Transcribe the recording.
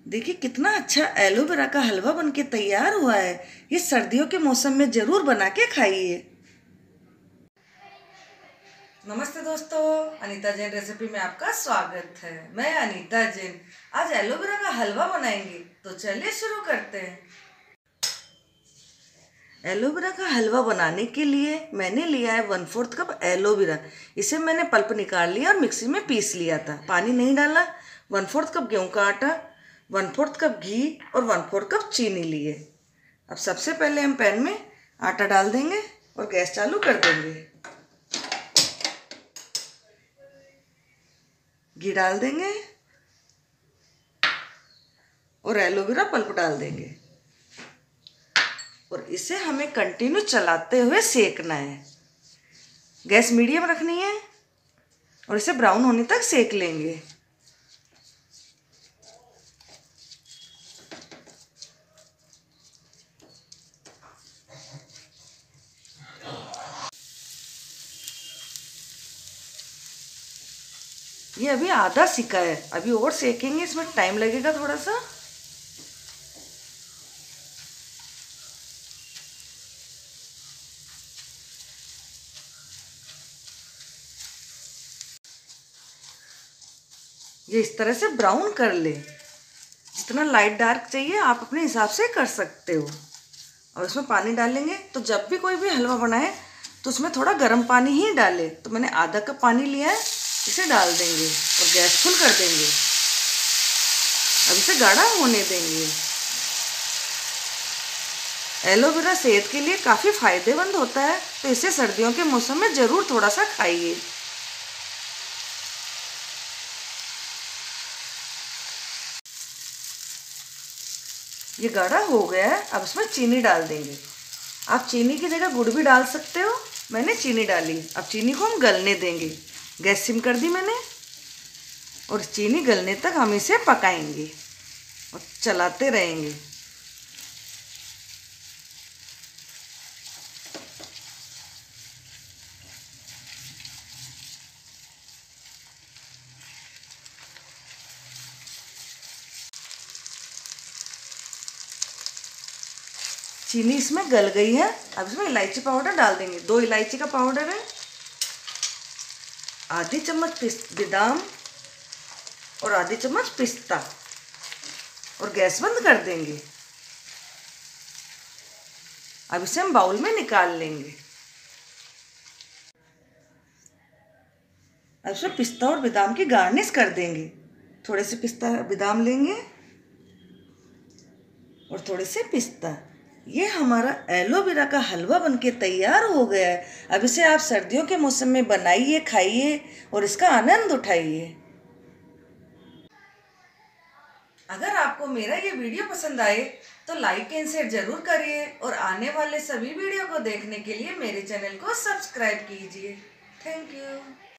देखिए कितना अच्छा एलोवेरा का हलवा बनके तैयार हुआ है। ये सर्दियों के मौसम में जरूर बना के खाइए। नमस्ते दोस्तों, अनीता जैन रेसिपी में आपका स्वागत है। मैं अनीता जैन आज एलोवेरा का हलवा बनाएंगे, तो चलिए शुरू करते हैं। एलोवेरा का हलवा बनाने के लिए मैंने लिया है 1/4 कप एलोवेरा। इसे मैंने पल्प निकाल लिया और मिक्सी में पीस लिया था, पानी नहीं डाला। 1/4 कप गेहूं का आटा, 1/4 कप घी और 1/4 कप चीनी लिए। अब सबसे पहले हम पैन में आटा डाल देंगे और गैस चालू कर देंगे। घी डाल देंगे और एलोवेरा पल्प डाल देंगे और इसे हमें कंटिन्यू चलाते हुए सेकना है। गैस मीडियम रखनी है और इसे ब्राउन होने तक सेक लेंगे। ये अभी आधा सिका है, अभी और सेकेंगे, इसमें टाइम लगेगा थोड़ा सा। ये इस तरह से ब्राउन कर ले। जितना लाइट डार्क चाहिए आप अपने हिसाब से कर सकते हो। और इसमें पानी डालेंगे, तो जब भी कोई भी हलवा बनाए तो उसमें थोड़ा गर्म पानी ही डाले। तो मैंने आधा कप पानी लिया है, इसे डाल देंगे और गैस फुल कर देंगे। अब इसे गाढ़ा होने देंगे। एलोवेरा सेहत के लिए काफ़ी फायदेमंद होता है, तो इसे सर्दियों के मौसम में ज़रूर थोड़ा सा खाइए। ये गाढ़ा हो गया है, अब इसमें चीनी डाल देंगे। आप चीनी की जगह गुड़ भी डाल सकते हो, मैंने चीनी डाली। अब चीनी को हम गलने देंगे। गैस सिम कर दी मैंने और चीनी गलने तक हम इसे पकाएंगे और चलाते रहेंगे। चीनी इसमें गल गई है, अब इसमें इलायची पाउडर डाल देंगे। 2 इलायची का पाउडर है, आधी चम्मच बादाम और आधी चम्मच पिस्ता, और गैस बंद कर देंगे। अब इसे हम बाउल में निकाल लेंगे। अब इसमें पिस्ता और बादाम की गार्निश कर देंगे। थोड़े से पिस्ता बादाम लेंगे और थोड़े से पिस्ता। ये हमारा एलोवेरा का हलवा बनके तैयार हो गया है। अब इसे आप सर्दियों के मौसम में बनाइए, खाइए और इसका आनंद उठाइए। अगर आपको मेरा ये वीडियो पसंद आए तो लाइक एंड शेयर जरूर करिए और आने वाले सभी वीडियो को देखने के लिए मेरे चैनल को सब्सक्राइब कीजिए। Thank you.